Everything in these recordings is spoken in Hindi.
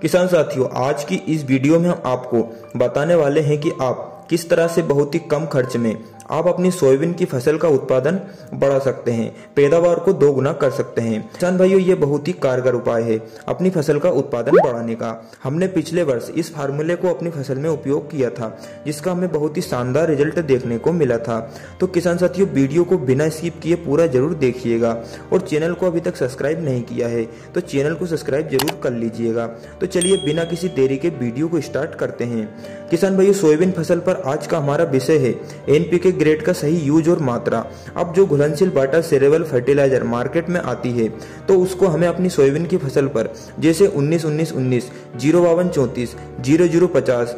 किसान साथियों, आज की इस वीडियो में हम आपको बताने वाले हैं कि आप किस तरह से बहुत ही कम खर्च में आप अपनी सोयाबीन की फसल का उत्पादन बढ़ा सकते हैं, पैदावार को 2 गुना कर सकते हैं। किसान भाइयों, ये बहुत ही कारगर उपाय है अपनी फसल का उत्पादन बढ़ाने का। हमने पिछले वर्ष इस फार्मूले को अपनी फसल में उपयोग किया था, जिसका हमें बहुत ही शानदार रिजल्ट देखने को मिला था। तो किसान साथियों, वीडियो को बिना स्किप किए पूरा जरूर देखिएगा और चैनल को अभी तक सब्सक्राइब नहीं किया है तो चैनल को सब्सक्राइब जरूर कर लीजिएगा। तो चलिए बिना किसी देरी के वीडियो को स्टार्ट करते हैं। किसान भाइयों, सोयाबीन फसल पर आज का हमारा विषय है एनपीके ग्रेड का सही यूज और मात्रा। अब जो घुलनशील वाटर सॉल्युबल फर्टिलाइजर मार्केट में आती है तो उसको हमें अपनी सोयाबीन की फसल पर जैसे 19-19-19, 052-34, 0050,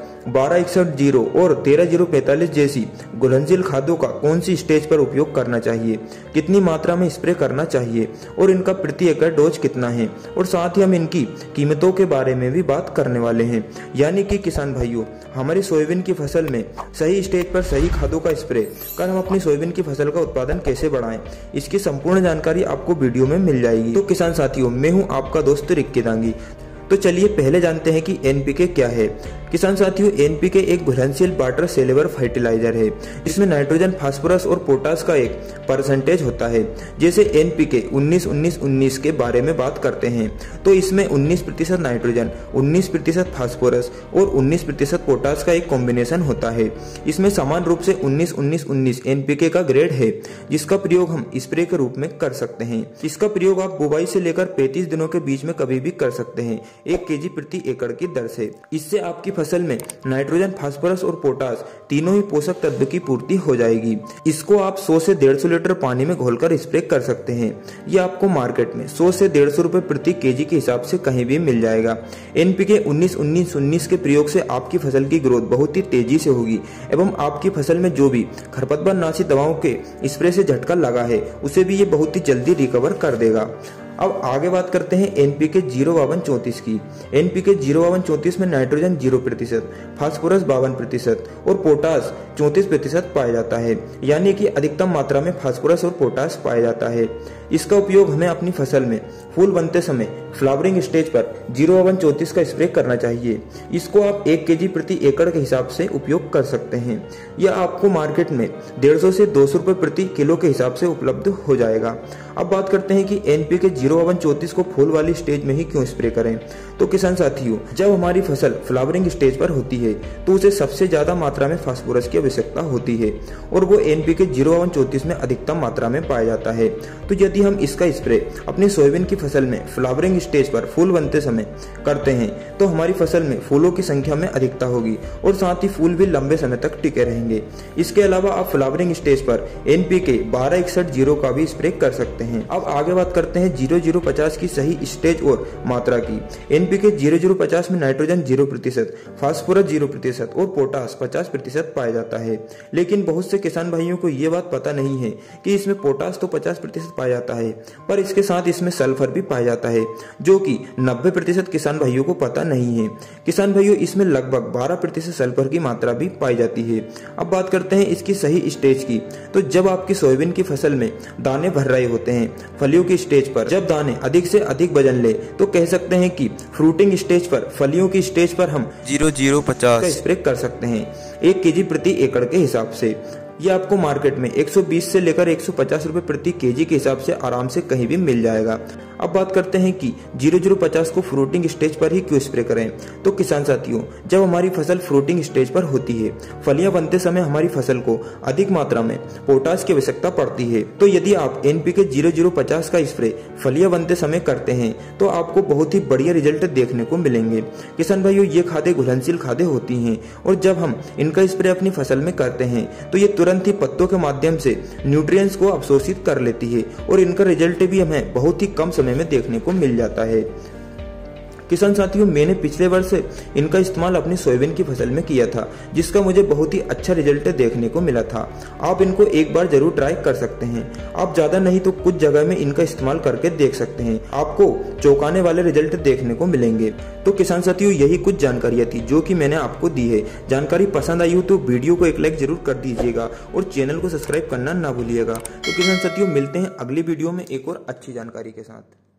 1261-0 और 13-045 जैसी घुलनशील खादों का कौन सी स्टेज पर उपयोग करना चाहिए, कितनी मात्रा में स्प्रे करना चाहिए और इनका प्रति एकड़ डोज कितना है, और साथ ही हम इनकी कीमतों के बारे में भी बात करने वाले हैं। यानी कि किसान भाइयों, हमारी सोयाबीन की फसल में सही स्टेज पर सही खादों का स्प्रे कर हम अपनी सोयाबीन की फसल का उत्पादन कैसे बढ़ाएं, इसकी संपूर्ण जानकारी आपको वीडियो में मिल जाएगी। तो किसान साथियों, मैं हूं आपका दोस्त रिक्की दांगी। तो चलिए पहले जानते हैं कि एनपीके क्या है। किसान साथियों, एनपीके एक घुलनशील वाटर सॉल्युबल फर्टिलाइजर है जिसमें नाइट्रोजन, फास्फोरस और पोटास का एक परसेंटेज होता है। जैसे एनपीके 19-19-19 के बारे में बात करते हैं तो इसमें 19% नाइट्रोजन, 19% फास्फोरस और 19% पोटास का एक कॉम्बिनेशन होता है। इसमें समान रूप से 19-19-19 एनपीके का ग्रेड है जिसका प्रयोग हम स्प्रे के रूप में कर सकते हैं। इसका प्रयोग आप बुवाई से लेकर 35 दिनों के बीच में कभी भी कर सकते हैं, 1 kg प्रति एकड़ की दर से। इससे आपकी फसल में नाइट्रोजन, फास्फोरस और पोटास तीनों ही पोषक तत्व की पूर्ति हो जाएगी। इसको आप 100 से 150 लीटर पानी में घोलकर स्प्रे कर सकते हैं। ये आपको मार्केट में 100 से 150 रुपए प्रति केजी के हिसाब से कहीं भी मिल जाएगा। एनपीके 19-19-19 के प्रयोग से आपकी फसल की ग्रोथ बहुत ही तेजी से होगी एवं आपकी फसल में जो भी खरपतवार नाशी दवाओं के स्प्रे से झटका लगा है उसे भी ये बहुत ही जल्दी रिकवर कर देगा। अब आगे बात करते हैं एनपीके 052-34 की। एनपीके 052-34 में नाइट्रोजन 0%, फास्फोरस 52% और पोटास 34% पाया जाता है। यानी कि अधिकतम मात्रा में फास्फोरस और पोटास पाया जाता है। इसका उपयोग हमें अपनी फसल में फूल बनते समय फ्लावरिंग स्टेज पर 052-34 का स्प्रे करना चाहिए। इसको आप 1 kg प्रति एकड़ के हिसाब से उपयोग कर सकते हैं। यह आपको मार्केट में 150 से 200 रुपए प्रति किलो के हिसाब से उपलब्ध हो जाएगा। अब बात करते हैं कि एनपीके 052-34 को फूल वाली स्टेज में ही क्यों स्प्रे करें। तो किसान साथियों, जब हमारी फसल फ्लावरिंग स्टेज पर होती है तो उसे सबसे ज्यादा मात्रा में फास्फोरस की आवश्यकता होती है और वो एनपीके 052-34 में अधिकतम मात्रा में पाया जाता है। तो यदि हम इसका स्प्रे अपनी सोयाबीन की फसल में फ्लावरिंग स्टेज पर फूल बनते समय करते हैं तो हमारी फसल में फूलों की संख्या में अधिकता होगी और साथ ही फूल भी लंबे समय तक टिके रहेंगे। इसके अलावा आप फ्लावरिंग स्टेज पर एनपीके 1261-0 का भी स्प्रे कर सकते हैं। अब आगे बात करते हैं 0050 की सही स्टेज और मात्रा की। एनपीके 0050 में नाइट्रोजन 0%, फास्फोरस 0% और पोटास 50% पाया जाता है। लेकिन बहुत से किसान भाइयों को ये बात पता नहीं है कि इसमें पोटास तो 50% पाया जाता है पर इसके साथ इसमें सल्फर भी पाया जाता है, जो कि 90% किसान भाइयों को पता नहीं है। किसान भाइयों, इसमें लगभग 12% सल्फर की मात्रा भी पाई जाती है। अब बात करते हैं इसकी सही स्टेज की। तो जब आपकी सोयाबीन की फसल में दाने भर रहे होते हैं फलियों की स्टेज पर, जब दाने अधिक से अधिक वजन ले तो कह सकते हैं कि फ्रूटिंग स्टेज पर, फलियों की स्टेज पर हम 0050 का स्प्रे कर सकते हैं 1 kg प्रति एकड़ के हिसाब से। ये आपको मार्केट में 120 से लेकर 150 रुपए प्रति केजी के हिसाब से आराम से कहीं भी मिल जाएगा। अब बात करते हैं कि 0050 को फ्रूटिंग स्टेज पर ही क्यों स्प्रे करें। तो किसान साथियों, जब हमारी फसल फ्रूटिंग स्टेज पर होती है, फलियां बनते समय हमारी फसल को अधिक मात्रा में पोटास की आवश्यकता पड़ती है। तो यदि आप एनपीके 0050 का स्प्रे फलियां बनते समय करते हैं तो आपको बहुत ही बढ़िया रिजल्ट देखने को मिलेंगे। किसान भाइयों, ये खादें घुलनशील खादें होती हैं और जब हम इनका स्प्रे अपनी फसल में करते हैं तो ये तुरंत ही पत्तों के माध्यम से न्यूट्रिएंट्स को अवशोषित कर लेती है और इनका रिजल्ट भी हमें बहुत ही कम समय में देखने को मिल जाता है। किसान साथियों, मैंने पिछले वर्ष इनका इस्तेमाल अपनी सोयाबीन की फसल में किया था जिसका मुझे बहुत ही अच्छा रिजल्ट देखने को मिला था। आप इनको एक बार जरूर ट्राई कर सकते हैं। आप ज्यादा नहीं तो कुछ जगह में इनका इस्तेमाल करके देख सकते हैं, आपको चौंकाने वाले रिजल्ट देखने को मिलेंगे। तो किसान साथियों, यही कुछ जानकारियां थी जो कि मैंने आपको दी है। जानकारी पसंद आई हो तो वीडियो को एक लाइक जरूर कर दीजिएगा और चैनल को सब्सक्राइब करना ना भूलिएगा। तो किसान साथियों, मिलते हैं अगली वीडियो में एक और अच्छी जानकारी के साथ।